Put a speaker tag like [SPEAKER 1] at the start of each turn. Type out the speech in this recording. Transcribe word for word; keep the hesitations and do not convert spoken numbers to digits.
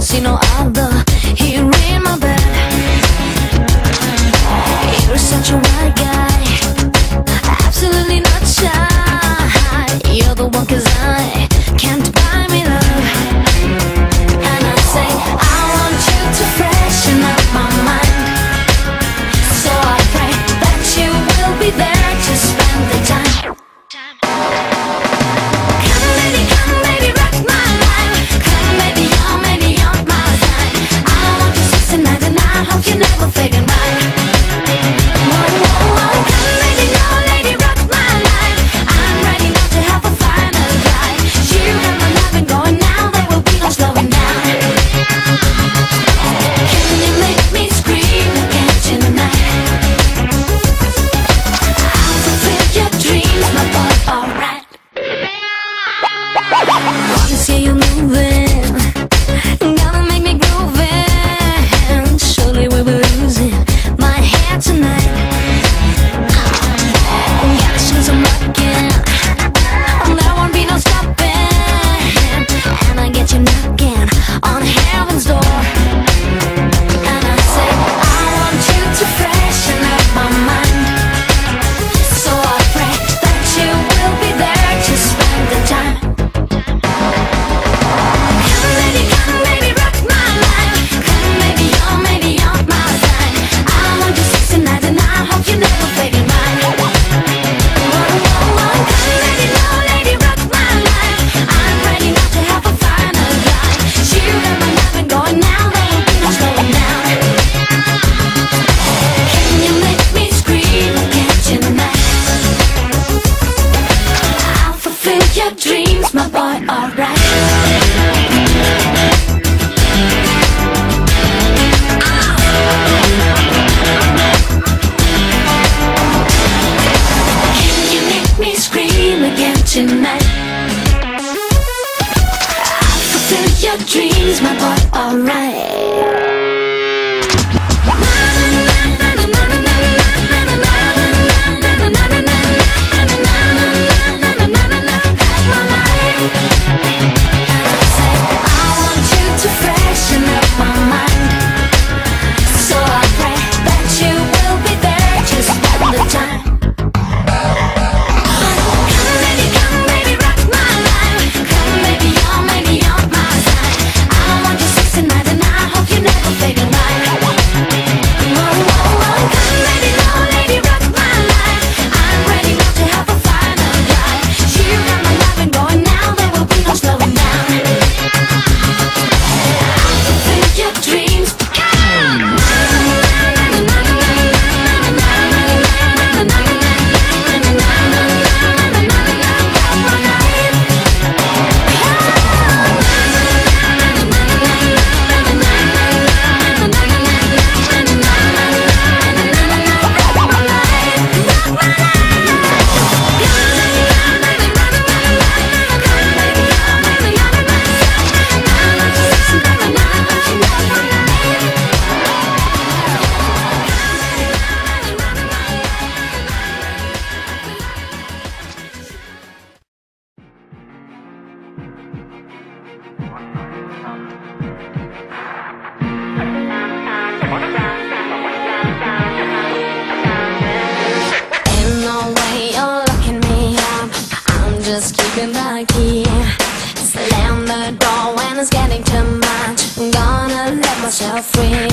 [SPEAKER 1] see no other here in my bed. You're such a wild guy, absolutely not shy. You're the one, 'cause I can't buy me love. And I say I want you to freshen up my mind, so I pray that you will be there to spend the time. Come baby, come baby, rock my life. Come baby, you're maybe on my side. I want you six and nine and I hope you never fade in mine. Whoa, whoa, whoa, come baby, no lady, rock my life. I'm ready now to have a final ride. You got my loving going now, there will be no slowing down. Can you make me scream again tonight? I'll fulfill your dreams, my boy, alright. Wanna see you moving, gonna make me grooving. Surely we will lose it, my hair tonight. Gotta show some rockin', there won't be no stopping. And I get you knocking on heaven's door. And I say I want you to freshen up my mind, so I pray that you will be there to spend the time. Come baby, come baby, rock my life. Come baby, you're maybe on my side. I want you six and nine and I hope you never fade in mine. Whoa, whoa, whoa, come baby, no lady, rock my life. I'm ready now to have a final ride. You got my loving going now, there will be no slowing down. Can you make me scream again tonight? I'll fulfill your dreams, my boy, alright. Can you make me scream again tonight? I'll fulfill your dreams, my boy, alright. I want you to freshen up my mind, so I pray that you will be there to spend the time. Come baby, come baby, rock my life. Come baby, you're maybe on my side. I want you six and nine and I hope you never fade in mine. Whoa, whoa, whoa, come baby, no lady, rock my life. I'm ready now to have a final ride. You got my loving going now, there will be no slowing down. I'll fulfill your dreams. Ain't no way you're locking me up, I'm just keeping the key. Slam the door when it's getting too much, I'm gonna let myself free.